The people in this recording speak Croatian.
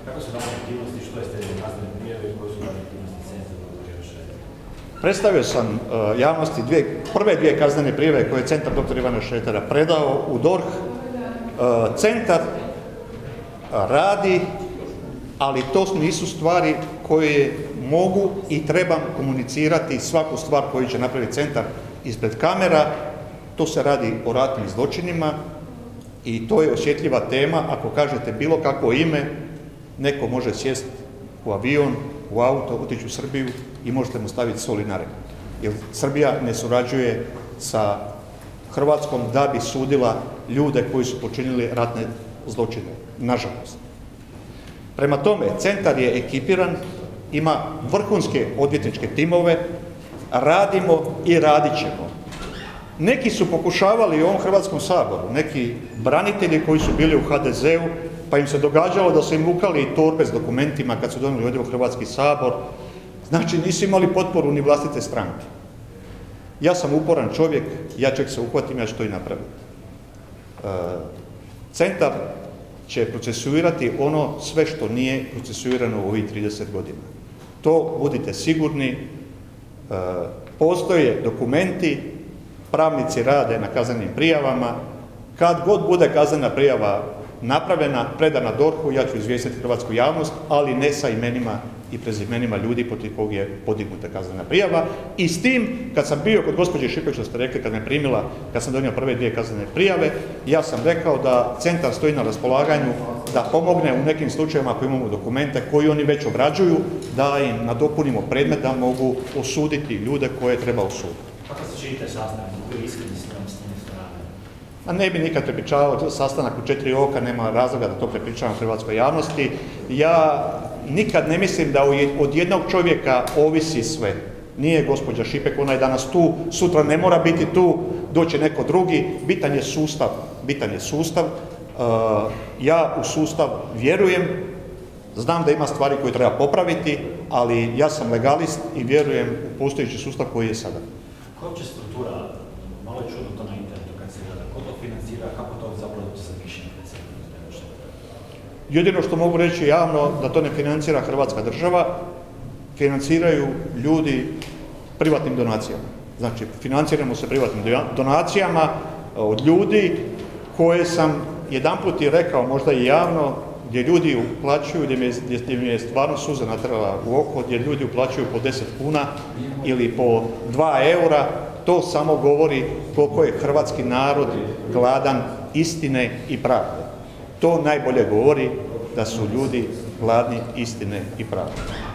Kako su vaše aktivnosti, što jeste kaznene prijave i koje su vaše aktivnosti centra dr. Ivana Šretera? Predstavio sam javnosti prve dvije kaznene prijave koje je centar dr. Ivana Šretera predao u DORH. Centar radi, ali to nisu stvari koje mogu i trebam komunicirati svaku stvar koju će napraviti centar ispred kamera. To se radi o ratnim zločinima i to je osjetljiva tema. Ako kažete bilo kakvo ime, neko može sjesti u avion, u auto, otići u Srbiju i možete mu staviti soli na rep. Jer Srbija ne surađuje sa Hrvatskom da bi sudila ljude koji su počinili ratne zločine, nažalost. Prema tome, centar je ekipiran, ima vrhunske odvjetničke timove, radimo i radit ćemo. Neki su pokušavali u ovom Hrvatskom saboru, neki branitelji koji su bili u HDZ-u, pa im se događalo da su im lukali torbe s dokumentima kad su donijeli ovdje u Hrvatski sabor. Znači, nisu imali potporu ni vlastite stranke. Ja sam uporan čovjek, ja čak se uhvatim, ja ću to i napraviti. Centar će procesuirati ono sve što nije procesuirano u ovih 30 godina. To budite sigurni, postoje dokumenti, pravnici rade na kaznenim prijavama. Kad god bude kaznena prijava napravljena, predana DORH-u, ja ću izvijestiti hrvatsku javnost, ali ne sa imenima i prezimenima ljudi protiv kog je podignuta kaznena prijava. I s tim, kad sam bio kod gospođe Šipić, što ste rekli, kad me primila, kad sam donio prve dvije kaznene prijave, ja sam rekao da centar stoji na raspolaganju da pomogne u nekim slučajevima ako imamo dokumente koji oni već obrađuju, da im nadopunimo predmet da mogu osuditi ljude koje treba osuditi. Kako se činite sastanak? Koji iskreni s njom strane? A ne bi nikad prepričavao sastanak u 4 oka, nema razloga da to prepričavam hrvatskoj javnosti. Ja nikad ne mislim da od jednog čovjeka ovisi sve. Nije gospođa Šipek, ona je danas tu, sutra ne mora biti tu, doće neko drugi. Bitan je sustav. Bitan je sustav. Ja u sustav vjerujem, znam da ima stvari koje treba popraviti, ali ja sam legalist i vjerujem u postojeći sustav koji je sada. Koja je uopće struktura? Malo je čudno to na internetu kad se gleda. Ko to financira, kako to zapravo se mišljenje predsjednika? Jedino što mogu reći javno, da to ne financira Hrvatska država, financiraju ljudi privatnim donacijama. Znači, financiramo se privatnim donacijama od ljudi koje sam jedanput i rekao, možda i javno, gdje ljudi uplaćuju, gdje mi je stvarno suza natrala u oko, gdje ljudi uplaćuju po 10 kuna ili po 2 eura, to samo govori koliko je hrvatski narod gladan istine i pravde. To najbolje govori da su ljudi gladni istine i pravde.